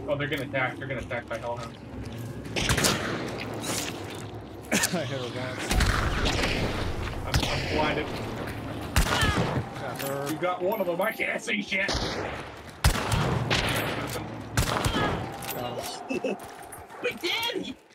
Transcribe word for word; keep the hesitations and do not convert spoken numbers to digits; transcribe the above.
Oh, they're gonna attack. They're gonna attack by hellhounds. I hit her once. I'm, I'm blinded. Got her. You got one of them. I can't see shit. Um, We did.